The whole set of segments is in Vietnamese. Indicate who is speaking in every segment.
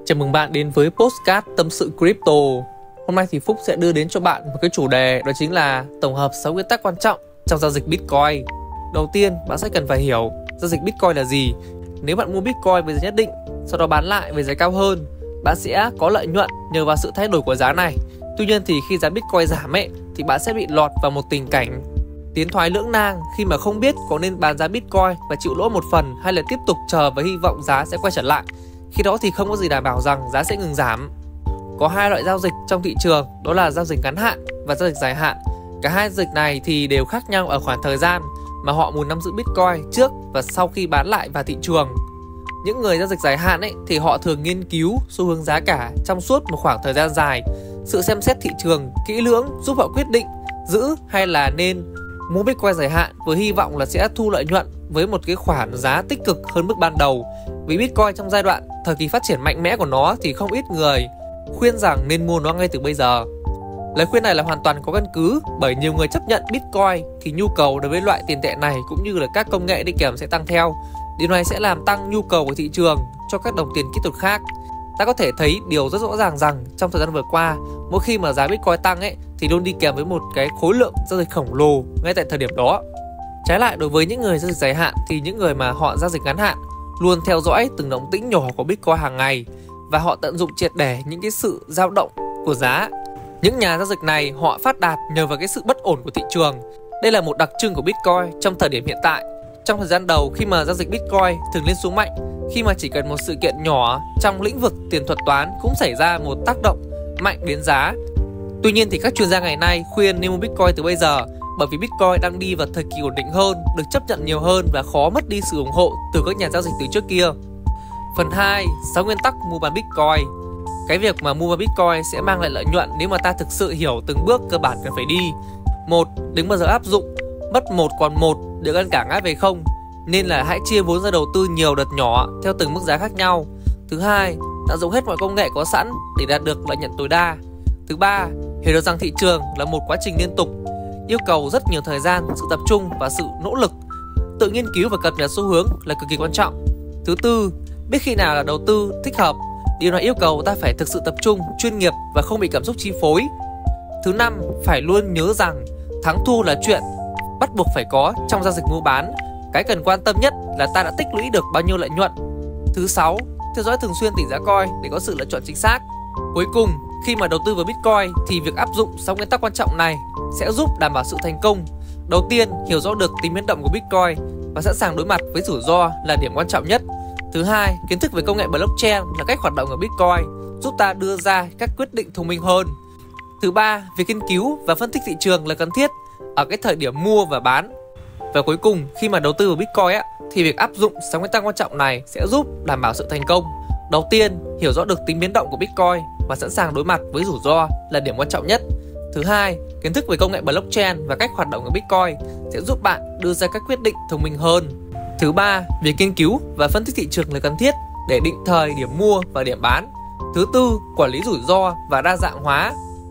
Speaker 1: Chào mừng bạn đến với Podcast Tâm sự Crypto. Hôm nay thì Phúc sẽ đưa đến cho bạn một cái chủ đề, đó chính là tổng hợp 6 nguyên tắc quan trọng trong giao dịch Bitcoin. Đầu tiên, bạn sẽ cần phải hiểu giao dịch Bitcoin là gì. Nếu bạn mua Bitcoin với giá nhất định, sau đó bán lại với giá cao hơn, bạn sẽ có lợi nhuận nhờ vào sự thay đổi của giá này. Tuy nhiên thì khi giá Bitcoin giảm thì bạn sẽ bị lọt vào một tình cảnh tiến thoái lưỡng nan khi mà không biết có nên bán giá Bitcoin và chịu lỗ một phần hay là tiếp tục chờ và hy vọng giá sẽ quay trở lại. Khi đó thì không có gì đảm bảo rằng giá sẽ ngừng giảm. Có hai loại giao dịch trong thị trường, đó là giao dịch ngắn hạn và giao dịch dài hạn. Cả hai giao dịch này thì đều khác nhau ở khoảng thời gian mà họ muốn nắm giữ Bitcoin trước và sau khi bán lại vào thị trường. Những người giao dịch dài hạn thì họ thường nghiên cứu xu hướng giá cả trong suốt một khoảng thời gian dài. Sự xem xét thị trường kỹ lưỡng giúp họ quyết định giữ hay là nên mua Bitcoin dài hạn với hy vọng là sẽ thu lợi nhuận với một cái khoản giá tích cực hơn mức ban đầu. Vì Bitcoin trong giai đoạn thời kỳ phát triển mạnh mẽ của nó thì không ít người khuyên rằng nên mua nó ngay từ bây giờ. Lời khuyên này là hoàn toàn có căn cứ, bởi nhiều người chấp nhận Bitcoin thì nhu cầu đối với loại tiền tệ này cũng như là các công nghệ đi kèm sẽ tăng theo. Điều này sẽ làm tăng nhu cầu của thị trường cho các đồng tiền kỹ thuật khác. Ta có thể thấy điều rất rõ ràng rằng trong thời gian vừa qua, mỗi khi mà giá Bitcoin tăng thì luôn đi kèm với một cái khối lượng giao dịch khổng lồ ngay tại thời điểm đó. Trái lại, đối với những người giao dịch dài hạn thì những người mà họ giao dịch ngắn hạn luôn theo dõi từng động tĩnh nhỏ của Bitcoin hàng ngày và họ tận dụng triệt để những cái sự dao động của giá. Những nhà giao dịch này họ phát đạt nhờ vào cái sự bất ổn của thị trường. Đây là một đặc trưng của Bitcoin trong thời điểm hiện tại. Trong thời gian đầu, khi mà giao dịch Bitcoin thường lên xuống mạnh, khi mà chỉ cần một sự kiện nhỏ trong lĩnh vực tiền thuật toán cũng xảy ra một tác động mạnh đến giá. Tuy nhiên thì các chuyên gia ngày nay khuyên nên mua Bitcoin từ bây giờ, bởi vì Bitcoin đang đi vào thời kỳ ổn định hơn, được chấp nhận nhiều hơn và khó mất đi sự ủng hộ từ các nhà giao dịch từ trước kia. Phần 2, 6 nguyên tắc mua bán Bitcoin. Cái việc mà mua bán Bitcoin sẽ mang lại lợi nhuận nếu mà ta thực sự hiểu từng bước cơ bản cần phải đi. 1. Đừng bao giờ áp dụng mất 1 còn 1 để ngăn cản ngã về không, nên là hãy chia vốn ra đầu tư nhiều đợt nhỏ theo từng mức giá khác nhau. Thứ hai, tận dụng hết mọi công nghệ có sẵn để đạt được lợi nhuận tối đa. Thứ ba, hiểu được rằng thị trường là một quá trình liên tục, yêu cầu rất nhiều thời gian, sự tập trung và sự nỗ lực. Tự nghiên cứu và cập nhật xu hướng là cực kỳ quan trọng. Thứ tư, biết khi nào là đầu tư thích hợp. Điều này yêu cầu ta phải thực sự tập trung, chuyên nghiệp và không bị cảm xúc chi phối. Thứ năm, phải luôn nhớ rằng thắng thua là chuyện bắt buộc phải có trong giao dịch mua bán. Cái cần quan tâm nhất là ta đã tích lũy được bao nhiêu lợi nhuận. Thứ sáu, theo dõi thường xuyên tỷ giá coin để có sự lựa chọn chính xác. Cuối cùng, khi mà đầu tư vào Bitcoin thì việc áp dụng 6 nguyên tắc quan trọng này sẽ giúp đảm bảo sự thành công. Đầu tiên, hiểu rõ được tính biến động của Bitcoin và sẵn sàng đối mặt với rủi ro là điểm quan trọng nhất. Thứ hai, kiến thức về công nghệ blockchain là cách hoạt động của Bitcoin giúp ta đưa ra các quyết định thông minh hơn. Thứ ba, việc nghiên cứu và phân tích thị trường là cần thiết ở cái thời điểm mua và bán. Và cuối cùng, khi mà đầu tư vào Bitcoin thì việc áp dụng 6 nguyên tắc quan trọng này sẽ giúp đảm bảo sự thành công. Đầu tiên, hiểu rõ được tính biến động của Bitcoin và sẵn sàng đối mặt với rủi ro là điểm quan trọng nhất. Thứ hai, kiến thức về công nghệ blockchain và cách hoạt động của Bitcoin sẽ giúp bạn đưa ra các quyết định thông minh hơn. Thứ ba, việc nghiên cứu và phân tích thị trường là cần thiết để định thời điểm mua và điểm bán. Thứ tư, quản lý rủi ro và đa dạng hóa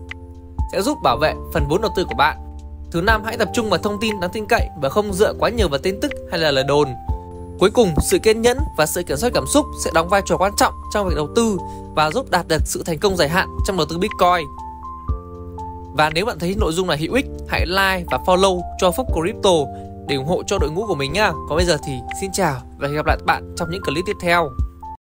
Speaker 1: sẽ giúp bảo vệ phần vốn đầu tư của bạn. Thứ năm, hãy tập trung vào thông tin đáng tin cậy và không dựa quá nhiều vào tin tức hay là lời đồn. Cuối cùng, sự kiên nhẫn và sự kiểm soát cảm xúc sẽ đóng vai trò quan trọng trong việc đầu tư và giúp đạt được sự thành công dài hạn trong đầu tư Bitcoin. Và nếu bạn thấy nội dung này hữu ích, hãy like và follow cho Phúc Crypto để ủng hộ cho đội ngũ của mình nhá. Còn bây giờ thì xin chào và hẹn gặp lại bạn trong những clip tiếp theo.